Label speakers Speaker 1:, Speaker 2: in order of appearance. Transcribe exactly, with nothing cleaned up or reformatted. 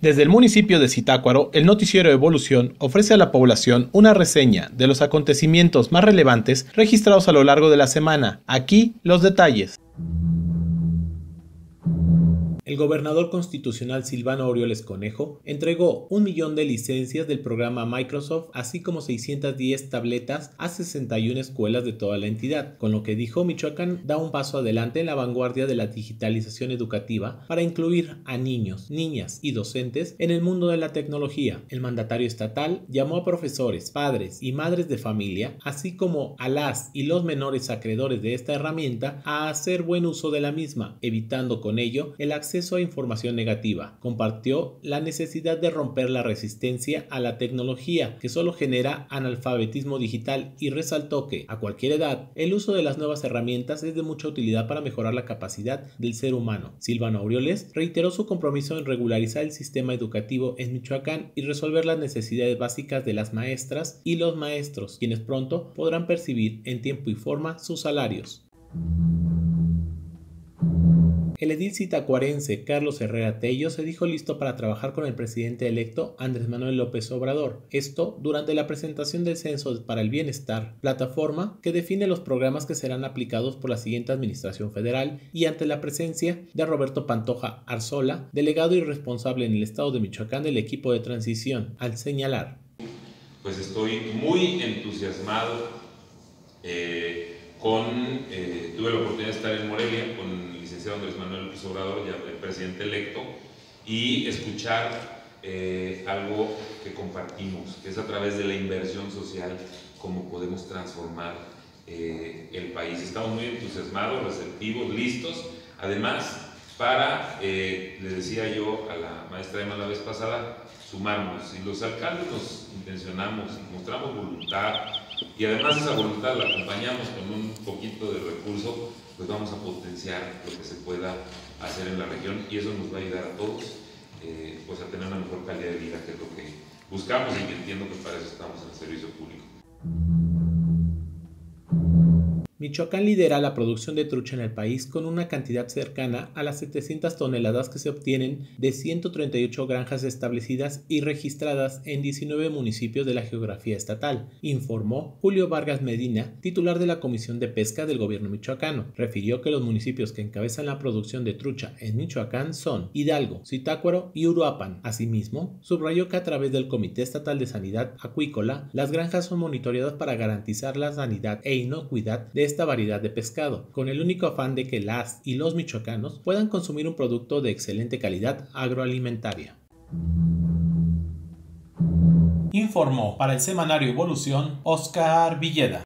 Speaker 1: Desde el municipio de Zitácuaro, el noticiero Evolución ofrece a la población una reseña de los acontecimientos más relevantes registrados a lo largo de la semana. Aquí los detalles. El gobernador constitucional Silvano Aureoles Conejo entregó un millón de licencias del programa Microsoft, así como seiscientas diez tabletas a sesenta y una escuelas de toda la entidad, con lo que dijo Michoacán da un paso adelante en la vanguardia de la digitalización educativa para incluir a niños, niñas y docentes en el mundo de la tecnología. El mandatario estatal llamó a profesores, padres y madres de familia, así como a las y los menores acreedores de esta herramienta, a hacer buen uso de la misma, evitando con ello el acceso a información negativa. Compartió la necesidad de romper la resistencia a la tecnología que solo genera analfabetismo digital y resaltó que, a cualquier edad, el uso de las nuevas herramientas es de mucha utilidad para mejorar la capacidad del ser humano. Silvano Aureoles reiteró su compromiso en regularizar el sistema educativo en Michoacán y resolver las necesidades básicas de las maestras y los maestros, quienes pronto podrán percibir en tiempo y forma sus salarios. El edil zitacuarense Carlos Herrera Tello se dijo listo para trabajar con el presidente electo Andrés Manuel López Obrador. Esto durante la presentación del Censo para el Bienestar, plataforma que define los programas que serán aplicados por la siguiente administración federal, y ante la presencia de Roberto Pantoja Arzola, delegado y responsable en el estado de Michoacán del equipo de transición, al señalar:
Speaker 2: Pues estoy muy entusiasmado eh, con, eh, tuve la oportunidad de estar en Morelia con el licenciado Andrés Manuel López Obrador, ya el presidente electo, y escuchar eh, algo que compartimos, que es a través de la inversión social cómo podemos transformar eh, el país. Estamos muy entusiasmados, receptivos, listos, además para, eh, le decía yo a la maestra Emma la vez pasada, sumarnos. Si los alcaldes nos intencionamos y mostramos voluntad, y además esa voluntad la acompañamos con un poquito de recurso, pues vamos a potenciar lo que se pueda hacer en la región, y eso nos va a ayudar a todos eh, pues a tener una mejor calidad de vida, que es lo que buscamos, y que entiendo que para eso estamos en el servicio público.
Speaker 1: Michoacán lidera la producción de trucha en el país con una cantidad cercana a las setecientas toneladas que se obtienen de ciento treinta y ocho granjas establecidas y registradas en diecinueve municipios de la geografía estatal, informó Julio Vargas Medina, titular de la Comisión de Pesca del gobierno michoacano. Refirió que los municipios que encabezan la producción de trucha en Michoacán son Hidalgo, Zitácuaro y Uruapan. Asimismo, subrayó que a través del Comité Estatal de Sanidad Acuícola, las granjas son monitoreadas para garantizar la sanidad e inocuidad de esta variedad de pescado, con el único afán de que las y los michoacanos puedan consumir un producto de excelente calidad agroalimentaria. Informó para el semanario Evolución Oscar Villeda.